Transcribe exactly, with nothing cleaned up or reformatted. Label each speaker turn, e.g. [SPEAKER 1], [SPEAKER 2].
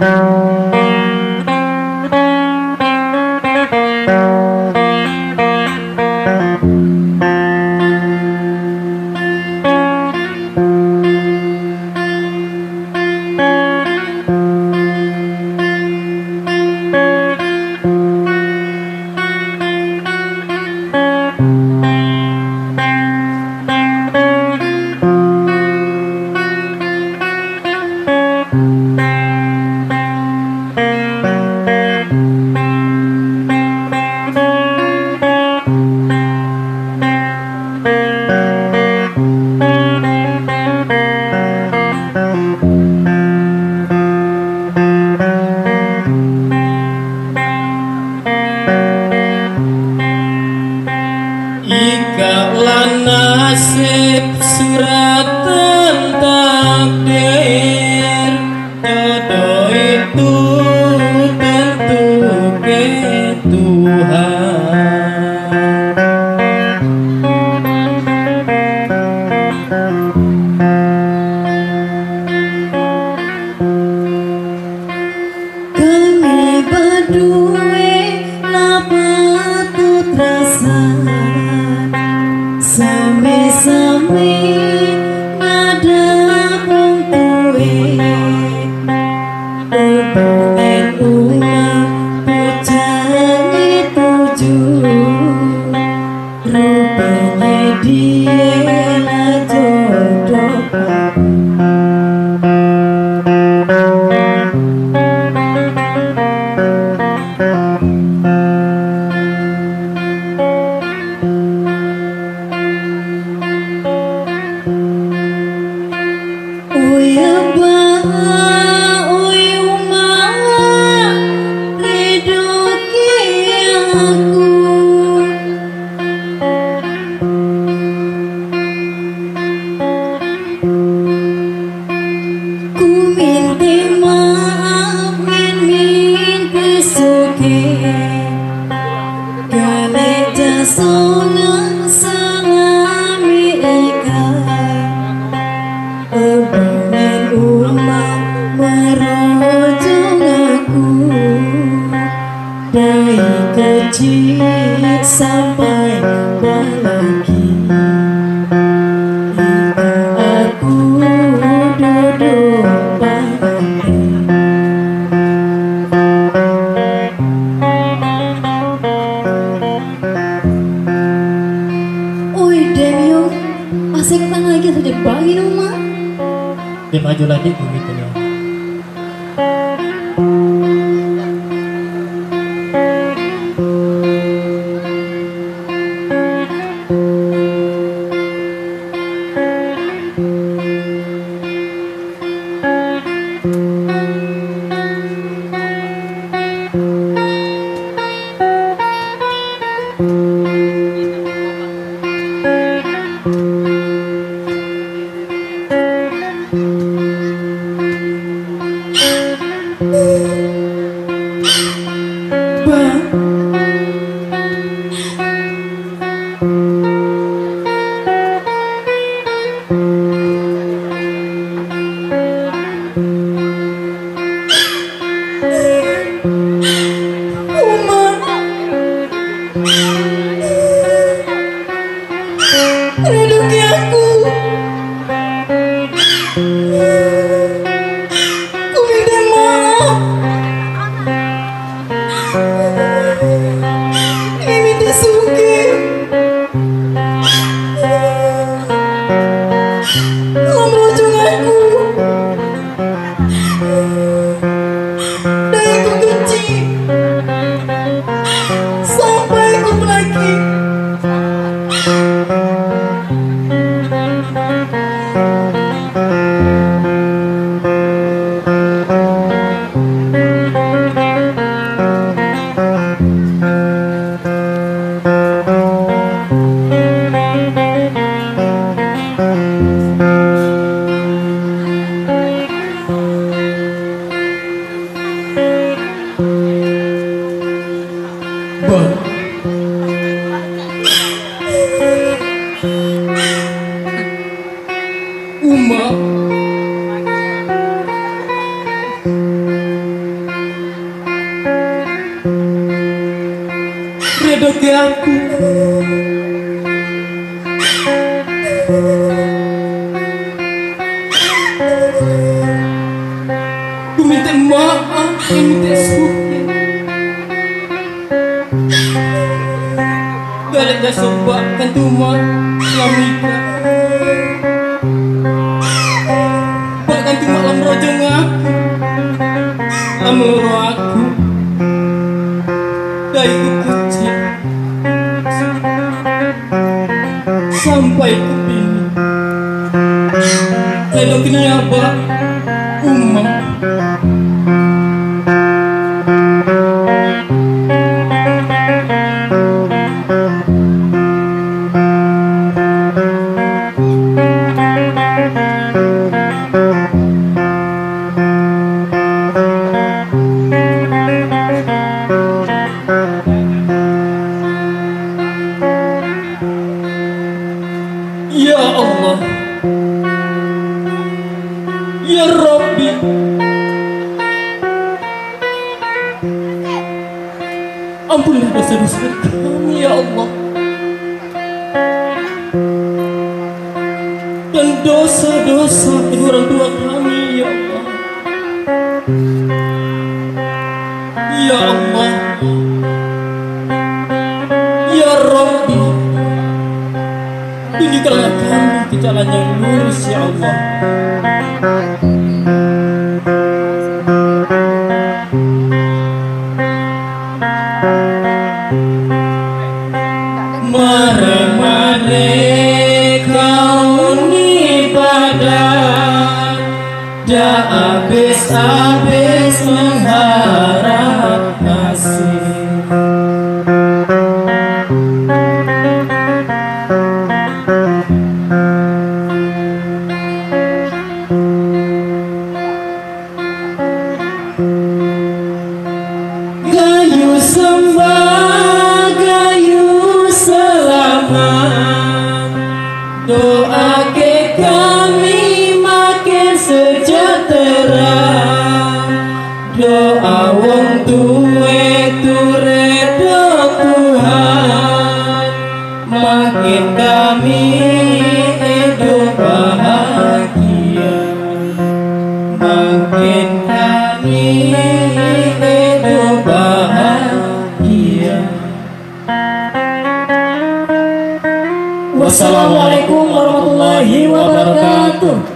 [SPEAKER 1] Nasib suratan takdir, jodoh itu tentu ke Tuhan.
[SPEAKER 2] Kami berdua napa tuh terasa sami-sami ngadapung kowe hubungan umat pujangi tuju rupanya dia lah jodoh. Sonang salami ikan hubungan umat merojong aku dari kecil sampai lagi aku duduk pagi. Masih ketang lagi atau jadi bagi rumah?
[SPEAKER 1] Dia maju lagi begitu ya.
[SPEAKER 2] Reduki aku. Ku minta maaf. Ini minta sugi. Kau merujung aku. Dari aku kecil sampai ku
[SPEAKER 1] redoki aku. Ku minta maaf, ku minta suki. Galak dah sebabkan tumak lamika. Bahkan tumak lam rojong aku, lam loro aku. Dari kecil sampai ke sini, kalau kenapa umam ya Allah, ya Rabbi, ampunilah dosa-dosa kami ya Allah, dan dosa-dosa kedua orang tua kami ya Allah. Ya Allah, ya Rabbi, tunjukkanlah kami ke jalan yang lurus ya Allah. Mare-mare kau ni badan, dah habis-habis mengharap kasih. Gayu sembah, gayu selamat, doa ke kami makin sejahtera. Doa wong tuwe turedo Tuhan, makin kami hidup bahagia, makin kami hidup bahagia. Wassalamualaikum warahmatullahi wabarakatuh.